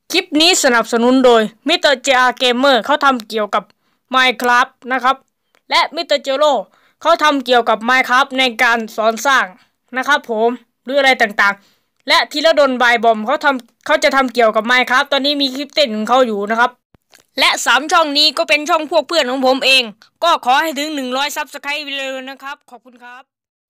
คลิปนี้สนับสนุนโดยมิสเตอร์เจอาร์เกมเมอร์เขาทำเกี่ยวกับ Minecraft นะครับและมิสเตอร์เจโร่เขาทำเกี่ยวกับ Minecraft ในการสอนสร้างนะครับผมหรืออะไรต่างๆและธีรดลบายบอมเขาจะทำเกี่ยวกับ Minecraft ตอนนี้มีคลิปเต้นของเขาอยู่นะครับและ3ช่องนี้ก็เป็นช่องพวกเพื่อนของผมเองก็ขอให้ถึง100 Subscribe เลยนะครับขอบคุณครับ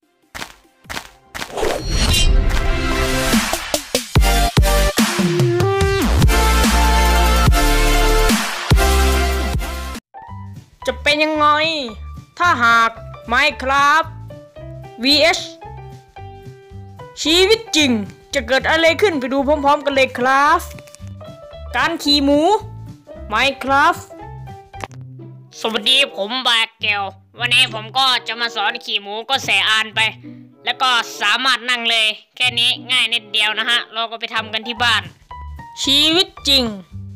จะเป็นยังไงถ้าหาก Minecraft vs ชีวิตจริงจะเกิดอะไรขึ้นไปดูพร้อมๆกันเลยครับการขี่หมู Minecraft สวัสดีผมแบกเกลวันนี้ผมก็จะมาสอนขี่หมูก็แสอ่านไปแล้วก็สามารถนั่งเลยแค่นี้ง่ายนิดเดียวนะฮะเราก็ไปทำกันที่บ้านชีวิตจริง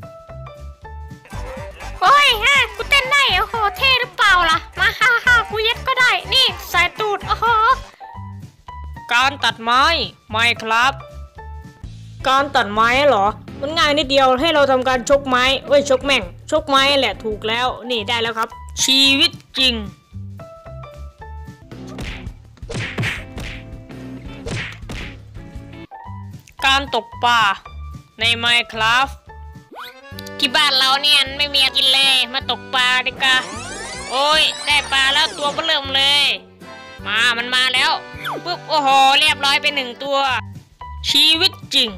โอ้ยฮะกูเต้นได้โอ้โหเท่หรือเปล่าล่ะมาฮ่ากูเย็ดก็ได้นี่ใส่ตูดโอ้โหการตัดไม้ Minecraft การตัดไม้เหรอมันง่ายนิดเดียวให้เราทำการชกไม้ชกแม่งชกไม้แหละถูกแล้วนี่ได้แล้วครับชีวิตจริงการตกปลาใน Minecraft ที่บ้านเราเนี่ยไม่มีกินเลยมาตกปลาดิกะโอ้ยได้ปลาแล้วตัวเบิ่มเลยมันมาแล้วปุ๊บโอ้โหเรียบร้อยไป1ตัวชีวิตจริง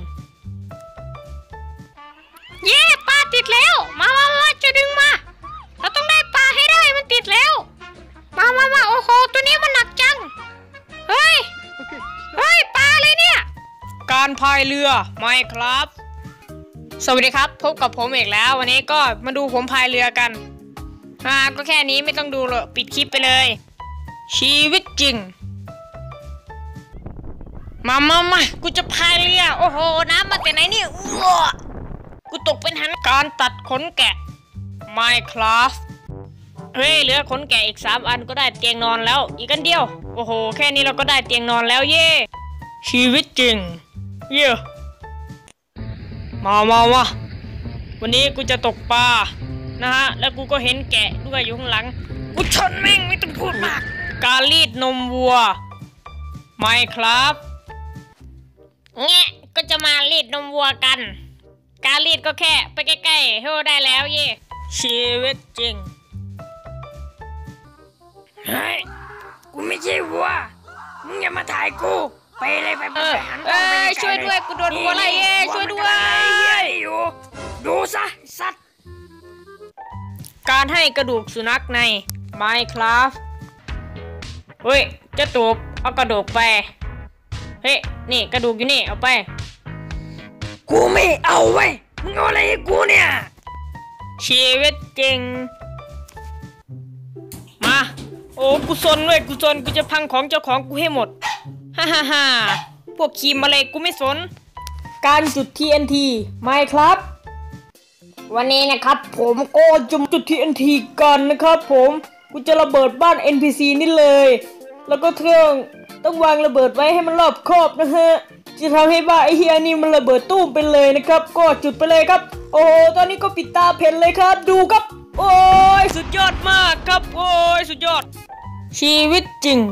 เย้ปลาติดแล้วมาจะดึงมาเราต้องได้ปลาให้ได้มันติดแล้วมาโอ้โหตัวนี้มันหนักจังเฮ้ยปลาเลยเนี่ยการพายเรือ Minecraft สวัสดีครับพบกับผมอีกแล้ววันนี้ก็มาดูผมพายเรือกันก็แค่นี้ไม่ต้องดูหรอกปิดคลิปไปเลยชีวิตจริงมากูจะพายเรือโอ้โหน้ำมาแต่ไหนเนี่ยกูตกเป็นหันการตัดขนแกะ Minecraft เฮ้ยเหลือขนแกะอีก3 อันก็ได้เตียงนอนแล้วอีกอันเดียวโอ้โหแค่นี้เราก็ได้เตียงนอนแล้วเย่ชีวิตจริงเย่มาวันนี้กูจะตกปลานะฮะแล้วกูก็เห็นแกะด้วยอยู่ข้างหลังกูชนแม่งไม่ต้องพูดมากการรีดนมวัว Minecraft เงี้ยก็จะมารีดนมวัวกันการรีดก็แค่ไปใกล้ๆให้ได้แล้วเย่ชีวิตจริงเฮ้ยกูไม่ใช่วัวมึงอย่ามาถ่ายกูไปเลยไปหันไปช่วยด้วยกูโดนวัวไล่ช่วยด้วยอยู่ดูซะสัตว์การให้กระดูกสุนัขใน Minecraft เฮ้ยเจ้าตูบเอากระดูกไปเฮ้ยนี่กระดูกอยู่นี่เอาไปกูไม่เอาไว้มึงเอาอะไรให้กูเนี่ยชีวิตจริงมาโอ้กูซนเว้ยกูจะพังของเจ้าของกูให้หมดฮ่าพวกครีมอะไรกูไม่สนการจุด TNT Minecraft วันนี้นะครับผมก็จะจุด TNT กันนะครับผมกูจะระเบิดบ้าน NPC นี่เลยแล้วก็ต้องวางระเบิดไว้ให้มันรอบคอบนะฮะจะทำให้บ้านไอเฮียนี่มันระเบิดตู้มไปเลยนะครับก็จุดไปเลยครับโอ้ตอนนี้ก็ปิดตาเพนเลยครับดูครับโอ้ยสุดยอดมากครับโอ้ยสุดยอดชีวิตจริง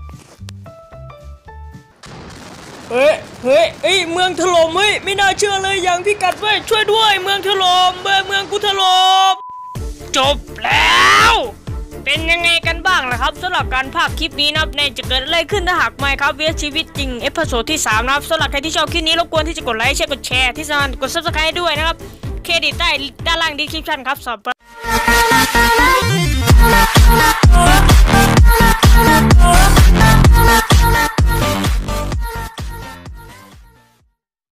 เฮ้ยเมืองถล่มเฮ้ยไม่น่าเชื่อเลยอย่างพี่กัดเว้ยช่วยด้วยเมืองถล่มเมืองกูถล่มจบแล้วเป็นยังไงกันบ้างล่ะครับสำหรับการภาคคลิปนี้นะครับในจะเกิดอะไรขึ้นถ้าหากไม่ครับเวสชีวิตจริงเอพิโซดที่3นะครับสำหรับใครที่ชอบคลิปนี้รบกวนที่จะกดไลค์กดแชร์ที่สำคัญกด Subscribe ด้วยนะครับเครดิตใต้ด้านล่างดีคริปชั่นครับ